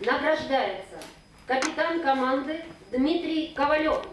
Награждается капитан команды Дмитрий Ковалев.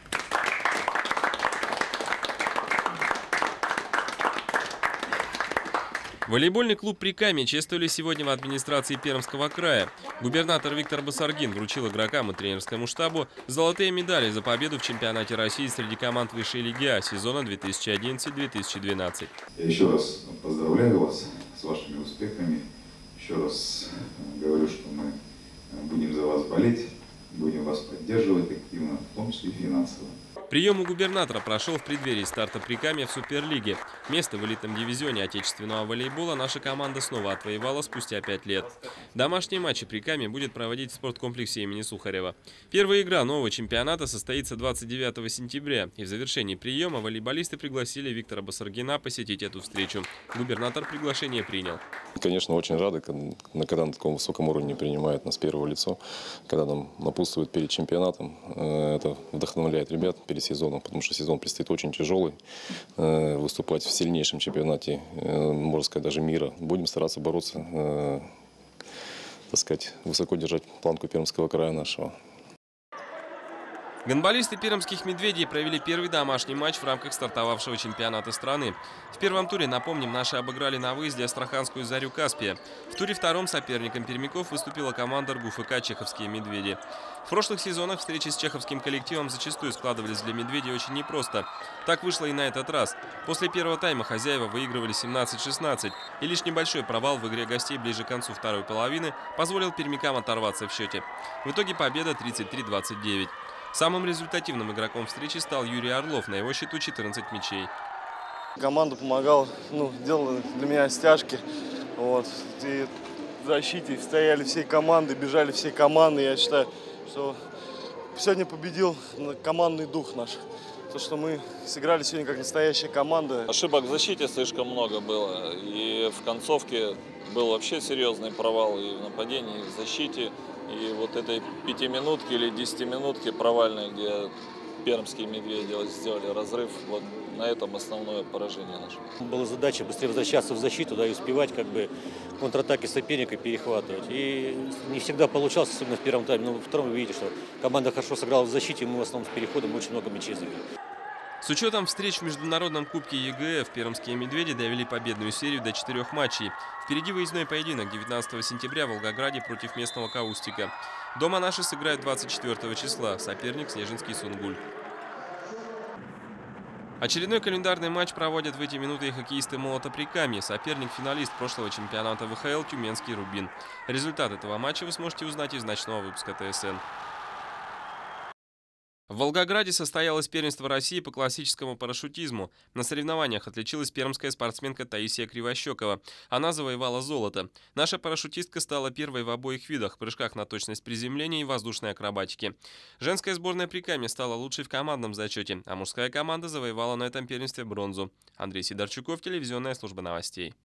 Волейбольный клуб «Прикамье» чествовали сегодня в администрации Пермского края. Губернатор Виктор Басаргин вручил игрокам и тренерскому штабу золотые медали за победу в чемпионате России среди команд высшей лиги А сезона 2011-2012. Я еще раз поздравляю вас с вашими успехами. Еще раз говорю, что мы будем за вас болеть, будем вас поддерживать активно, в том числе и финансово. Прием у губернатора прошел в преддверии старта Прикамья в Суперлиге. Место в элитном дивизионе отечественного волейбола наша команда снова отвоевала спустя 5 лет. Домашние матчи Прикамья будет проводить в спорткомплексе имени Сухарева. Первая игра нового чемпионата состоится 29 сентября. И в завершении приема волейболисты пригласили Виктора Басаргина посетить эту встречу. Губернатор приглашение принял. Конечно, очень рады, когда на таком высоком уровне принимают нас первого лицо, когда нам напутствуют перед чемпионатом. Это вдохновляет ребят перед сезоном, потому что сезон предстоит очень тяжелый. Выступать в сильнейшем чемпионате, можно сказать, даже мира. Будем стараться бороться, так сказать, высоко держать планку Пермского края нашего. Гандболисты пермских «Медведей» провели первый домашний матч в рамках стартовавшего чемпионата страны. В первом туре, напомним, наши обыграли на выезде астраханскую «Зарю Каспия». В туре втором соперником пермяков выступила команда РГУФК «Чеховские медведи». В прошлых сезонах встречи с чеховским коллективом зачастую складывались для «Медведей» очень непросто. Так вышло и на этот раз. После первого тайма хозяева выигрывали 17-16, и лишь небольшой провал в игре гостей ближе к концу второй половины позволил пермякам оторваться в счете. В итоге победа 33-29. Самым результативным игроком встречи стал Юрий Орлов, на его счету 14 мячей. Команда помогала, делала для меня стяжки. И в защите стояли всей команды, бежали всей команды. Я считаю, что сегодня победил командный дух наш. То, что мы сыграли сегодня как настоящая команда. Ошибок в защите слишком много было. И в концовке был вообще серьезный провал и в нападении, и в защите. И вот этой 5-минутки или 10-минутки провальной, где пермские «Медведи» сделали разрыв, вот на этом основное поражение наше. Была задача быстрее возвращаться в защиту, и успевать контратаки соперника перехватывать. И не всегда получалось, особенно в первом тайме. Но во втором вы видите, что команда хорошо сыграла в защите, и мы в основном с переходом очень много мячей забили. С учетом встреч в Международном кубке ЕГЭ пермские «Медведи» довели победную серию до 4 матчей. Впереди выездной поединок 19 сентября в Волгограде против местного Каустика. Дома наши сыграют 24 числа, соперник Снежинский Сунгуль. Очередной календарный матч проводят в эти минуты и хоккеисты «Молота Прикамье», соперник-финалист прошлого чемпионата ВХЛ «Тюменский Рубин». Результат этого матча вы сможете узнать из ночного выпуска ТСН. В Волгограде состоялось первенство России по классическому парашютизму. На соревнованиях отличилась пермская спортсменка Таисия Кривощекова. Она завоевала золото. Наша парашютистка стала первой в обоих видах – прыжках на точность приземления и воздушной акробатике. Женская сборная Прикамья стала лучшей в командном зачете, а мужская команда завоевала на этом первенстве бронзу. Андрей Сидорчуков, телевизионная служба новостей.